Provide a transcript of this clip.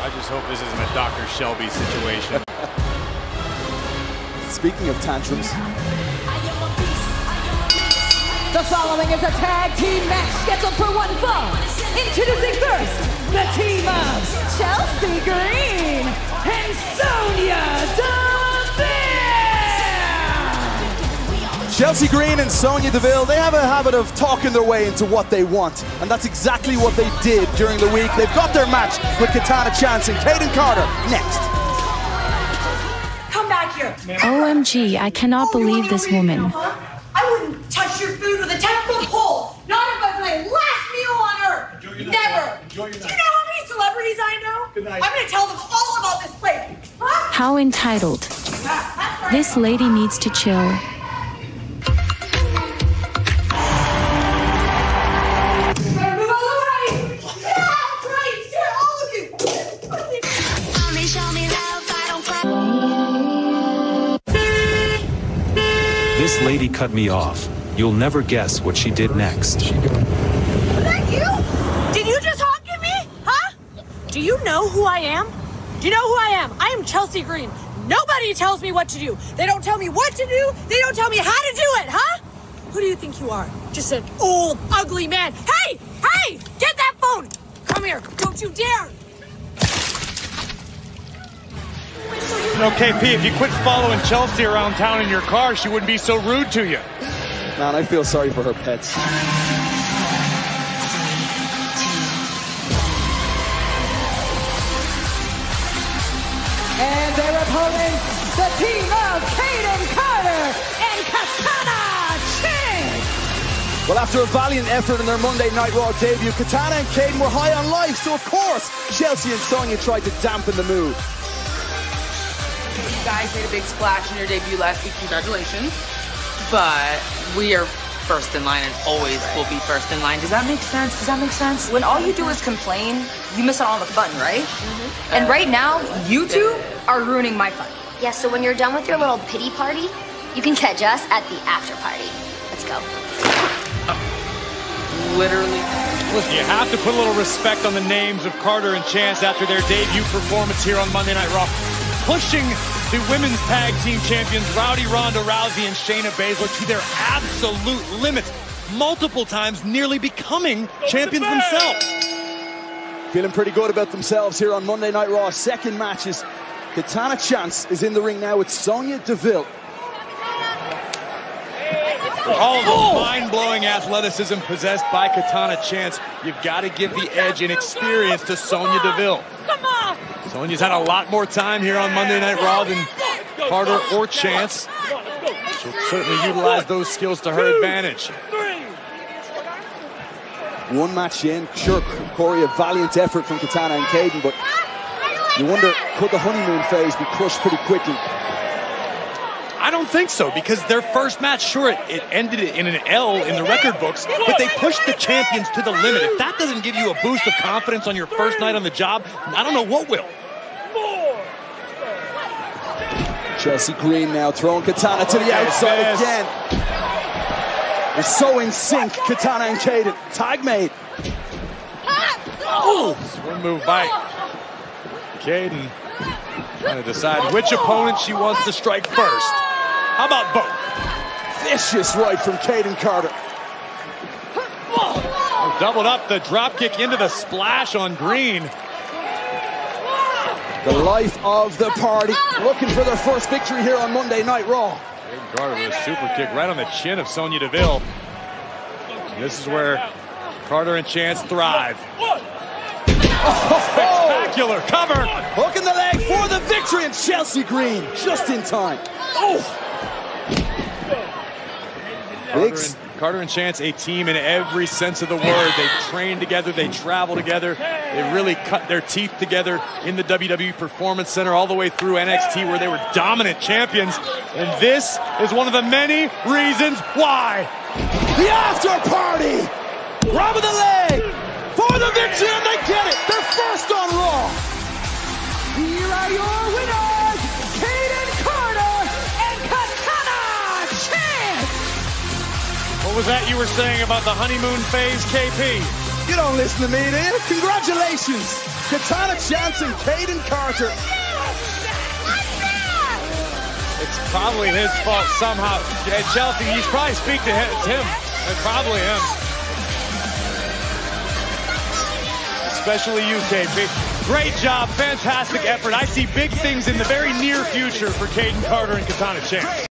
I just hope this isn't a Dr. Shelby situation. Speaking of tantrums. The following is a tag team match scheduled for one fall. Introducing first, the team of Chelsea Green and Sonya Deville. Chelsea Green and Sonya Deville, they have a habit of talking their way into what they want. And that's exactly what they did during the week. They've got their match with Katana and Kayden next. Come back here. OMG, I cannot believe this woman. I wouldn't touch your food with a 10-foot pole. Not if I was my last meal on earth. Never. Do you know how many celebrities I know? I'm going to tell them all about this place. Huh? How entitled. This lady needs to chill. This lady cut me off. You'll never guess what she did next. Was that you? Did you just honk at me? Huh? Do you know who I am? Do you know who I am? I am Chelsea Green. Nobody tells me what to do. They don't tell me what to do. They don't tell me how to do it, huh? Who do you think you are? Just an old, ugly man. Hey! Hey! Get that phone! Come here. Don't you dare! You know, KP, if you quit following Chelsea around town in your car, she wouldn't be so rude to you. Man, I feel sorry for her pets. And their opponents, the team of Kayden and Katana. Well, after a valiant effort in their Monday Night Raw debut, Katana and Kayden were high on life, so of course, Chelsea and Sonya tried to dampen the mood. You guys made a big splash in your debut last week. Congratulations. But we are first in line and always will be first in line. Does that make sense? Does that make sense? When all you do is complain, you miss out on the fun, right? And right now, you two are ruining my fun. Yeah, so when you're done with your little pity party, you can catch us at the after party. Let's go. Literally. Listen, you have to put a little respect on the names of Carter and Chance after their debut performance here on Monday Night Raw. Pushing the women's tag team champions Rowdy Ronda Rousey and Shayna Baszler to their absolute limits, multiple times nearly becoming champions themselves. Feeling pretty good about themselves here on Monday Night Raw. Second matches. Katana Chance is in the ring now with Sonya Deville. For all the mind-blowing athleticism possessed by Katana Chance, you've got to give the edge and experience to Sonya Deville. Come on! Sonya's had a lot more time here on Monday Night Raw than Carter or Chance. She'll certainly utilize those skills to her advantage. One match in, sure, Corey, a valiant effort from Katana and Kayden, but you wonder, could the honeymoon phase be crushed pretty quickly? I don't think so, because their first match, sure, it ended in an L in the record books, but they pushed the champions to the limit. If that doesn't give you a boost of confidence on your first night on the job, I don't know what will. Chelsea Green now throwing Katana to the outside again. They're so in sync, Katana and Kayden. Tag made. Oh! Swing move by Kayden. Trying to decide which opponent she wants to strike first. How about both? Vicious right from Kayden Carter. Doubled up the drop kick into the splash on Green. The life of the party, looking for their first victory here on Monday Night Raw. Kayden Carter with a super kick right on the chin of Sonya Deville. This is where Carter and Chance thrive. Spectacular cover. Hook in the leg for the victory, and Chelsea Green just in time. Carter and Chance, a team in every sense of the word. They train together, they travel together, they really cut their teeth together in the WWE Performance Center all the way through NXT, where they were dominant champions. And this is one of the many reasons why. The after party! Rob of the leg for the victory, and they get it. They're first on Raw. Here are your winners, Kayden Carter and Katana Chance. What was that you were saying about the honeymoon phase, KP? You don't listen to me, do you? Congratulations, Katana Chance and Kayden Carter. It's probably his fault somehow. Yeah, Chelsea, you probably speak to him. It's him. It's probably him. Especially you, KB. Great job, fantastic effort. I see big things in the very near future for Kayden Carter and Katana Chance.